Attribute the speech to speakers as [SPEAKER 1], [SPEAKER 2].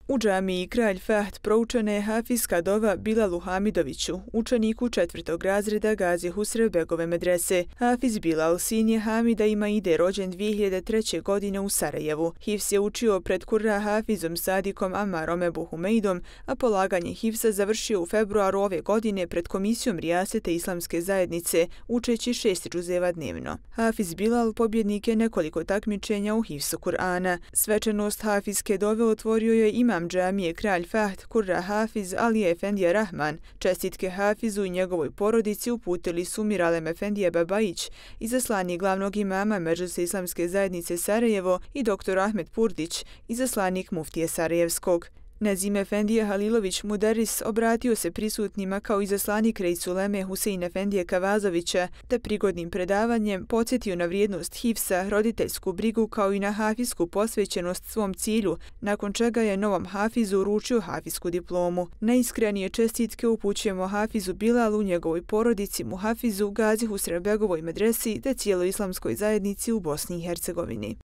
[SPEAKER 1] U džamiji Kralj Fahd proučena je hafizska dova Bilalu Hamidoviću, učeniku 4. razreda Gazi Husrevbegove medrese. Hafiz Bilal sin je Hamida Imaide, rođen 2003. godine u Sarajevu. Hifz je učio pred Kurra Hafizom Sadikom Amarom Ebu Humeidom, a polaganje hifza završio u februaru ove godine pred Komisijom Rijasete Islamske zajednice, učeći 6 džuzeva dnevno. Hafiz Bilal pobjednik je nekoliko takmičenja u hifzu Kur'ana. Svečanost hafizske dove otvorio je imam džamije Kralj Fahd Kurra Hafiz Alije Efendija Rahman. Čestitke Hafizu i njegovoj porodici uputili su Miralem Efendija Babajić, izaslanik glavnog imama Medžlisa Islamske zajednice Sarajevo, i dr. Ahmet Purdić, izaslanik muftije Sarajevskog. Nezim Efendija Halilović Mudaris obratio se prisutnima kao izaslanik Reis uleme Husein Efendije Kavazovića, te prigodnim predavanjem podsjetio na vrijednost hifza, roditeljsku brigu kao i na hafizsku posvećenost svom cilju, nakon čega je novom hafizu uručio hafizsku diplomu. Najiskrenije čestitke upućujemo hafizu Bilalu, njegovoj porodici, muhafizu Gazi Husrevbegovoj medresi te cijeloj islamskoj zajednici u Bosni i Hercegovini.